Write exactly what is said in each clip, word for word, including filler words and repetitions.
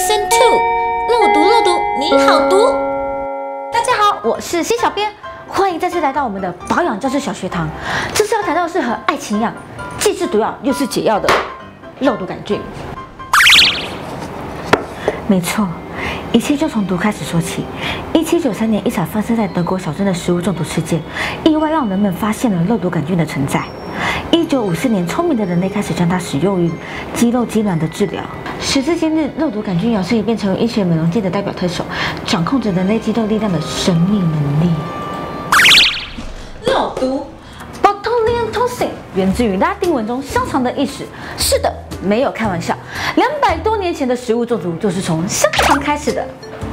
Season Two， 肉毒肉毒，你好毒！ 大家好，我是C小编，欢迎再次来到我们的保养教室小学堂。这次要谈到的是和爱情一样，既是毒药又是解药的肉毒杆菌。没错，一切就从毒开始说起。一七九三年，一场发生在德国小镇的食物中毒事件，意外让人们发现了肉毒杆菌的存在。一九五四年，聪明的人类开始将它使用于肌肉痉挛的治疗。时至今日，肉毒杆菌摇身一变成为医学美容界的代表特首，掌控着人类肌肉力量的神秘能力。 肉毒 Botulinum toxin 源自于拉丁文中香肠的意思。是的，没有开玩笑，两百多年前的食物中毒就是从香肠开始的。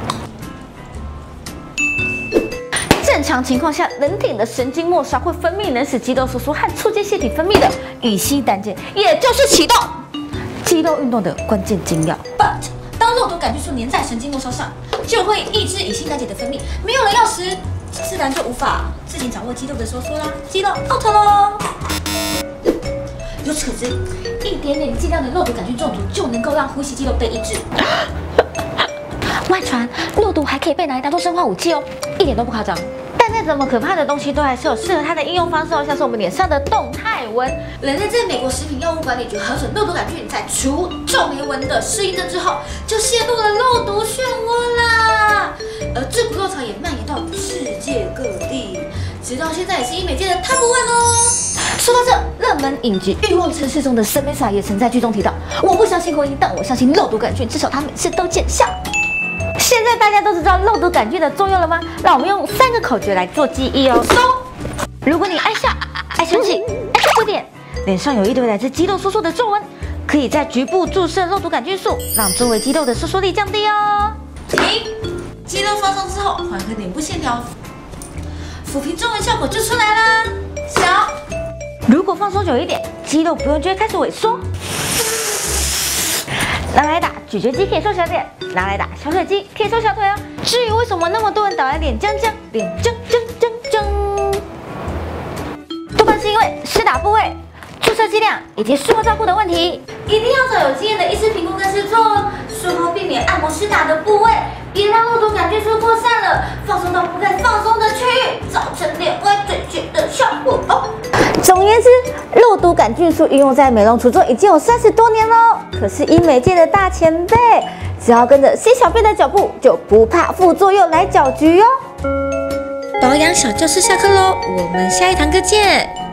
正常情况下，人体的神经末梢会分泌能使肌肉收缩和促进腺体分泌的乙酰胆碱，也就是启动肌肉运动的关键精药。 But 当肉毒杆菌素粘在神经末梢上，就会抑制乙酰胆碱的分泌，没有了药时，自然就无法自行掌握肌肉的收缩啦，肌肉 out 喽。由此可知，一点点剂量的肉毒杆菌中毒就能够让呼吸肌肉被抑制。 外传肉毒还可以被拿来当做生化武器哦，一点都不夸张。但再怎么可怕的东西，都还是有适合它的应用方式哦，像是我们脸上的动态纹。 人类在美国食品药物管理局核准肉毒杆菌在除皱眉纹的适应症之后，就陷入了肉毒漩涡啦。而这股热潮也蔓延到世界各地，直到现在也是医美界的 top one 哦。 说到这，热门影集《欲望城市》中的森美莎也曾在剧中提到：“我不相信婚姻，但我相信肉毒杆菌，至少它每次都见效。”现在大家都知道肉毒杆菌的作用了吗？让我们用三个口诀来做记忆哦。说，如果你爱笑、爱生气、爱吃点，脸上有一堆来自肌肉收缩的皱纹，可以在局部注射肉毒杆菌素，让周围肌肉的收缩力降低哦。 停，肌肉放松之后，缓和脸部线条，抚平皱纹效果就出来啦。小， 如果放松久一点，肌肉不用就会开始萎缩。拿来打咀嚼肌可以瘦小脸，拿来打小腿肌可以瘦小腿哦。至于为什么那么多人打完脸僵僵、脸狰狰狰狰，多半是因为施打部位、注射剂量以及术后照顾的问题。 一定要找有经验的医师评估跟试做哦。术后避免按摩施打的部位，别让肉毒杆菌素扩散了，放松到不该放松的区域，造成脸歪嘴角的效果哦。 总而言之，肉毒杆菌素应用在美容除皱已经有三十多年喽，可是医美界的大前辈，只要跟着C小编的脚步，就不怕副作用来搅局哦。 保养小教室下课喽，我们下一堂课见。